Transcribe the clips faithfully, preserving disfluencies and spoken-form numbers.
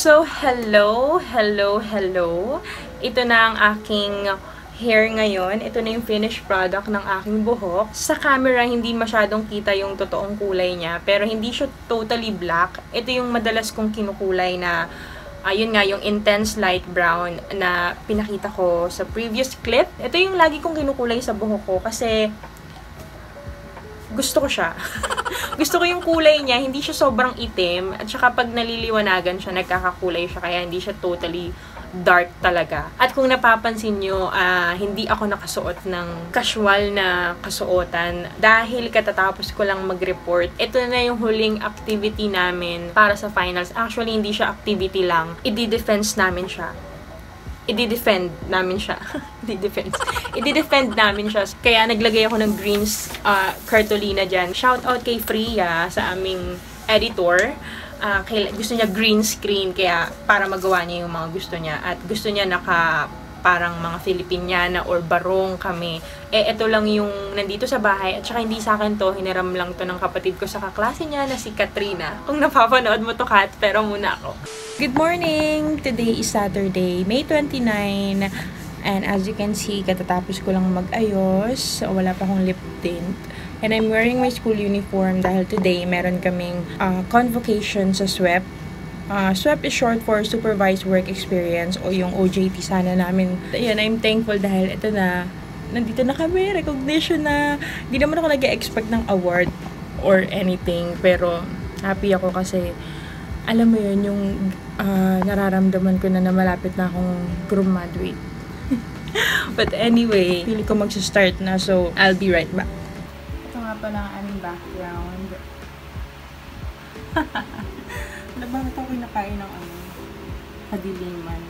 So, hello, hello, hello. Ito na ang aking hair ngayon. Ito na yung finished product ng aking buhok. Sa camera, hindi masyadong kita yung totoong kulay niya. Pero hindi siya totally black. Ito yung madalas kong kinukulay na, ayun nga, yung intense light brown na pinakita ko sa previous clip. Ito yung lagi kong kinukulay sa buhok ko kasi gusto ko siya. Gusto ko yung kulay niya, hindi siya sobrang itim. At saka pag naliliwanagan siya, nagkakakulay siya. Kaya hindi siya totally dark talaga. At kung napapansin nyo, uh, hindi ako nakasuot ng casual na kasuotan. Dahil katatapos ko lang mag-report. Ito na yung huling activity namin para sa finals. Actually, hindi siya activity lang. I-defense namin siya. I-defend namin siya. I-defend. I-defend namin siya. Kaya naglagay ako ng greens uh, cartolina dyan. Shout out kay Freya sa aming editor. Uh, kay, gusto niya green screen kaya para magawa niya yung mga gusto niya. At gusto niya naka parang mga Filipiniana or barong kami. Eh, ito lang yung nandito sa bahay. At saka hindi sa akin to, hiniram lang to ng kapatid ko sa kaklase niya na si Katrina. Kung napapanood mo to, Kat, pero muna ako. Good morning! Today is Saturday, May twenty-ninth. And as you can see, katatapos ko lang mag-ayos. Wala pa akong lip tint. And I'm wearing my school uniform dahil today meron kaming uh, convocation sa S W E P. Uh, S W E P is short for Supervised Work Experience o yung O J T sana namin. Ayun, I'm thankful dahil ito na, nandito na kami, recognition na. Hindi naman ako nag-expect ng award or anything, pero happy ako kasi alam mo yun, yung uh, nararamdaman ko na na malapit na akong graduate. But anyway, feeling ko magsa-start na, so I'll be right back. Ito nga pala ang aming background. Wala ba ito ako nakain ng ano, kadiliman?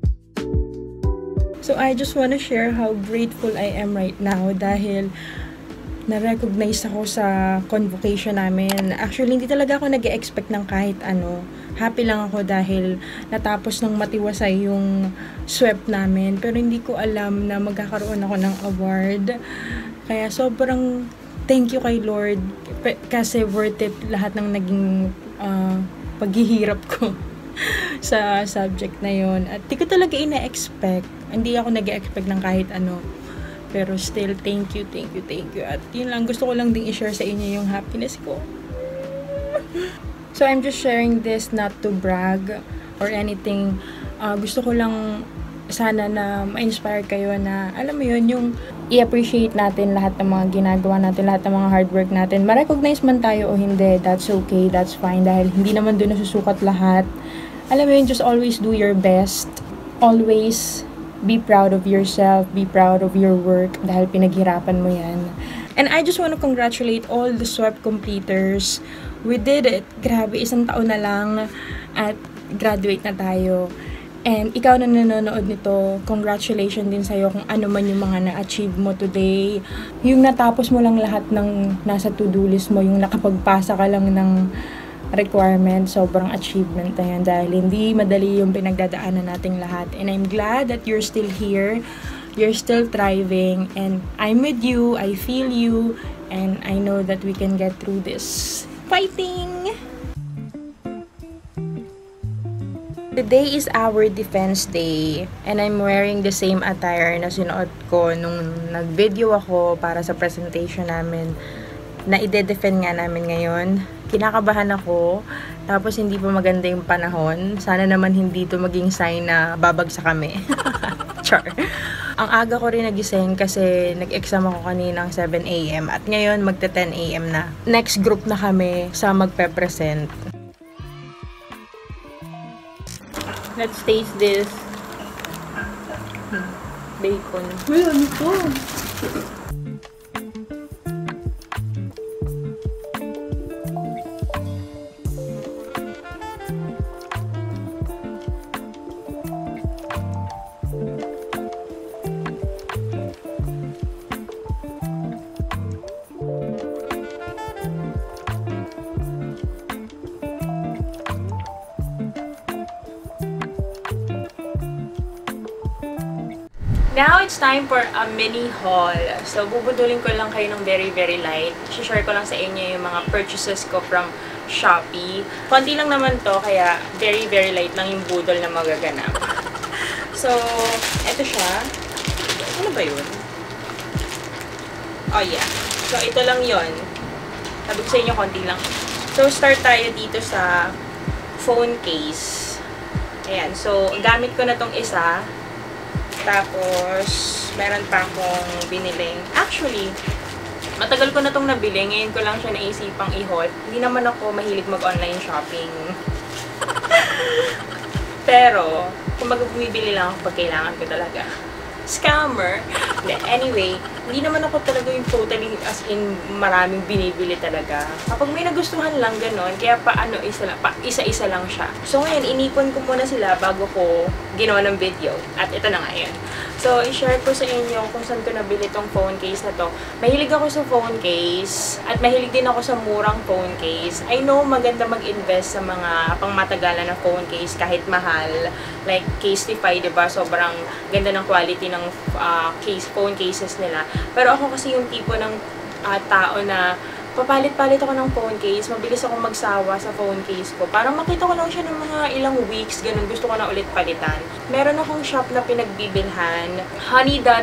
So I just wanna share how grateful I am right now dahil na-recognize ako sa convocation namin. Actually, hindi talaga ako nag-e-expect ng kahit ano. Happy lang ako dahil natapos ng matiwasay yung S W E P namin. Pero hindi ko alam na magkakaroon ako ng award. Kaya sobrang thank you kay Lord. Kasi worth it lahat ng naging uh, paghihirap ko sa subject na yon. At di ko talaga ina-expect. Hindi ako nag-e-expect ng kahit ano. Pero still, thank you, thank you, thank you. At yun lang, gusto ko lang ding i-share sa inyo yung happiness ko. So, I'm just sharing this not to brag or anything. Uh, gusto ko lang sana na ma-inspire kayo na, alam mo yun, yung i-appreciate natin lahat ng mga ginagawa natin, lahat ng mga hard work natin. Ma-recognize man tayo o hindi, that's okay, that's fine. Dahil hindi naman doon nasusukat lahat. Alam mo yun, just always do your best. Always be proud of yourself, be proud of your work dahil pinaghirapan mo yan. And I just want to congratulate all the S W E P completers. We did it. Grabe, isang taon na lang at graduate na tayo. And ikaw na nanonood nito, congratulations din sa'yo kung ano man yung mga na-achieve mo today. Yung natapos mo lang lahat ng nasa to-do list mo, yung nakapagpasa ka lang ng requirement, sobrang achievement na yan dahil hindi madali yung pinagdadaanan nating lahat. And I'm glad that you're still here, you're still thriving, and I'm with you, I feel you, and I know that we can get through this. Fighting! Today is our defense day, and I'm wearing the same attire na sinuot ko nung nag-video ako para sa presentation namin na ide-defend nga namin ngayon. Kinakabahan ako, tapos hindi pa maganda yung panahon. Sana naman hindi to maging sign na babagsak kami. Char. Ang aga ko rin nagising kasi nag-exam ako kaninang seven a m at ngayon magte-ten a m na. Next group na kami sa magpe-present. Let's taste this. Hmm. Bacon. Uy, ano to? Now, it's time for a mini haul. So, bubudulin ko lang kayo ng very, very light. Share ko lang sa inyo yung mga purchases ko from Shopee. Konti lang naman to, kaya very, very light lang yung budol na magaganap. So, eto siya. Ano ba yun? Oh, yeah. So, ito lang yun. Sabi ko sa inyo, konti lang. So, start tayo dito sa phone case. Ayan. So, gamit ko na tong isa. Tapos, meron pa akong biniling. Actually, matagal ko na tong nabili. Ngayon ko lang siya naisipang i-haul. Hindi naman ako mahilig mag-online shopping. Pero, kung mag-bumibili lang ako pag kailangan ko talaga. Scammer! Anyway, hindi naman ako talaga yung totally as in maraming binibili talaga. Kapag may nagustuhan lang ganon, kaya pa ano, isa lang, pa, isa-isa lang siya. So ngayon, inipon ko muna sila bago ko ginawa ng video. At ito na nga yun. So, i-share ko sa inyo kung saan ko nabili tong phone case na to. Mahilig ako sa phone case at mahilig din ako sa murang phone case. I know maganda mag-invest sa mga pangmatagalan na phone case kahit mahal. Like Casetify, diba? Sobrang ganda ng quality ng uh, case, phone cases nila. Pero ako kasi yung tipo ng uh, tao na papalit-palit ako ng phone case, mabilis akong magsawa sa phone case ko. Parang makita ko lang siya ng mga ilang weeks, ganun, gusto ko na ulit palitan. Meron akong shop na pinagbibilhan, honey dot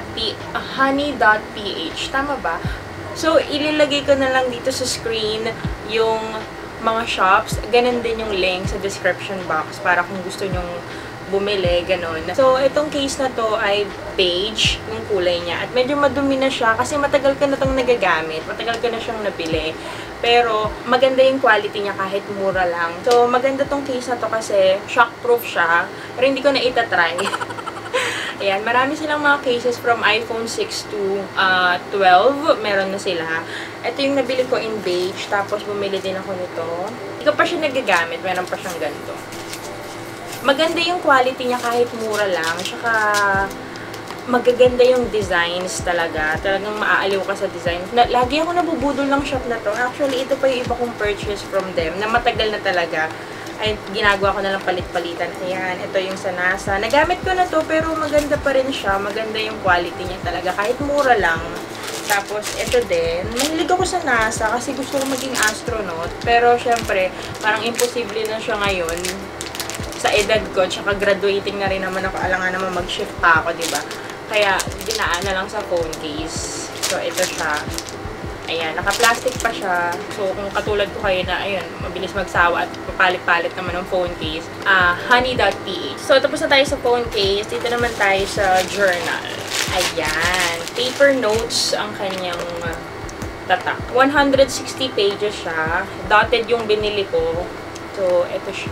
p h, tama ba? So, ililagay ko na lang dito sa screen yung mga shops, ganun din yung link sa description box para kung gusto nyong bumili, ganun. So, itong case na to ay beige, yung kulay niya. At medyo madumi na siya kasi matagal ko na itong nagagamit. Matagal ko na siyang nabili. Pero, maganda yung quality niya kahit mura lang. So, maganda tong case na to kasi shockproof siya. Pero hindi ko na itatry. Ayan, marami silang mga cases from iPhone six to uh, twelve. Meron na sila. Ito yung nabili ko in beige. Tapos, bumili din ako nito. Hindi ko pa siya nagagamit. Meron pa siyang ganito. Maganda yung quality niya kahit mura lang. Tsaka, magaganda yung designs talaga. Talagang maaaliw ka sa design. Na, lagi ako nabubudol ng shop na to. Actually, ito pa yung iba kong purchase from them na matagal na talaga. Ay, ginagawa ko na lang palit-palitan. Ayan, ito yung sa NASA. Nagamit ko na to, pero maganda pa rin siya. Maganda yung quality niya talaga. Kahit mura lang. Tapos, ito din. Mahilig ako sa NASA kasi gusto ko maging astronaut. Pero, syempre, parang imposible na siya ngayon sa edad ko, tsaka graduating na rin naman ako, alangan naman mag-shift pa ako, diba? Kaya, dinaan na lang sa phone case. So, ito siya. Ayan, naka-plastic pa siya. So, kung katulad ko kayo na, ayun, mabilis magsawa at papalit-palit naman ng phone case, uh, honey dot p h. So, tapos na tayo sa phone case. Dito naman tayo sa journal. Ayan. Paper notes ang kanyang tatak. one hundred sixty pages siya. Dotted yung binili ko. So, ito siya.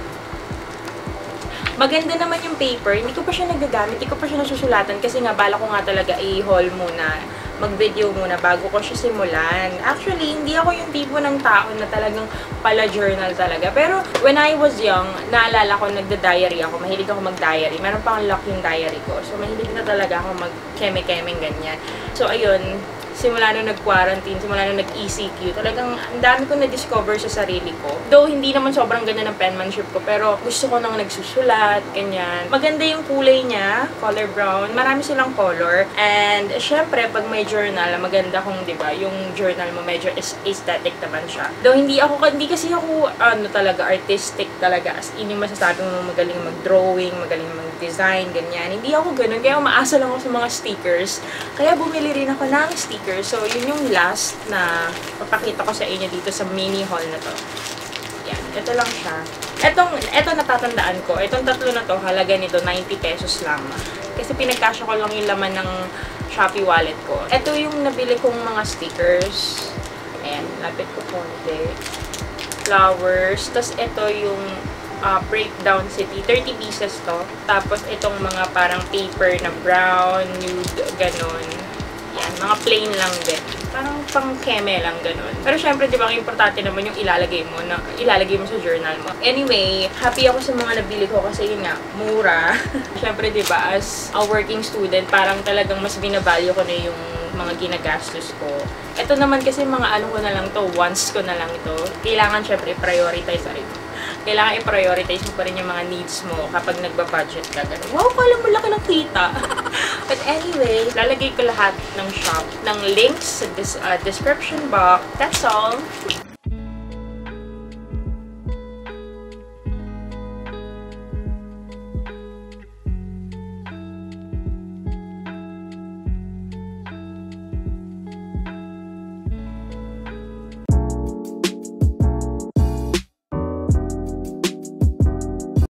Maganda naman yung paper. Hindi ko pa siya nagagamit. Hindi ko pa siya nasusulatan kasi nga bala ko nga talaga i-haul muna. Mag-video muna bago ko siya simulan. Actually, hindi ako yung tipo ng tao na talagang pala-journal talaga. Pero, when I was young, naalala ko, nagda-diary ako. Mahilig ako mag-diary. Meron pa akong lock yung diary ko. So, mahilig na talaga ako mag-keme-kemeng ganyan. So, ayun. Simula nung nag-quarantine, simula nung nag-E C Q, talagang ang dami ko na-discover sa sarili ko. Though, hindi naman sobrang ganda ng penmanship ko, pero gusto ko nang nagsusulat, ganyan. Maganda yung kulay niya, color brown. Marami silang color. And, syempre, pag may journal, maganda kung, di ba, yung journal mo medyo aesthetic naman siya. Though, hindi ako, hindi kasi ako, ano talaga, artistic talaga. As in, yung masasabi mo magaling mag-drawing, magaling mag-design, ganyan. Hindi ako ganun. Kaya umaasa lang ako sa mga stickers. Kaya bumili rin ako ng stickers. So, yun yung last na papakita ko sa inyo dito sa mini haul na to. Yan. Ito lang siya. Etong, eto natatandaan ko. Itong tatlo na to, halaga nito ninety pesos lang. Kasi pinagkasya ko lang yung laman ng Shopee wallet ko. Ito yung nabili kong mga stickers. Ayan. Lapit ko konti. Flowers. Tapos ito yung uh, Breakdown City. thirty pieces to. Tapos itong mga parang paper na brown, nude, ganon. Yan, mga plain lang din. Parang pang keme lang, ganun. Pero syempre, di ba, ang importante naman yung ilalagay mo, na, ilalagay mo sa journal mo. Anyway, happy ako sa mga nabili ko kasi yun nga, mura. Syempre, di ba, as a working student, parang talagang mas binavalue ko na yung mga ginagastos ko. Ito naman kasi mga ano ko na lang to, once ko na lang ito. Kailangan syempre, prioritize rin. Kailangan i-prioritize mo pa rin yung mga needs mo kapag nagba-budget ka. Ganun. Wow, kala mo laki ng kita. But anyway, lalagay ko lahat ng shop, ng links sa this, uh, description box. That's all.